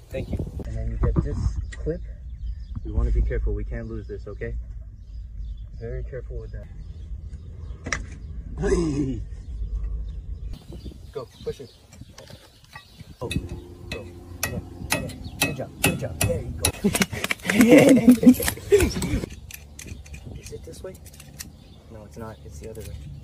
Thank you. And then you get this clip. We want to be careful. We can't lose this, okay? Very careful with that. Go, push it. Oh, go. Yeah. Good job. Good job. There you go. Is it this way? No, it's not. It's the other way.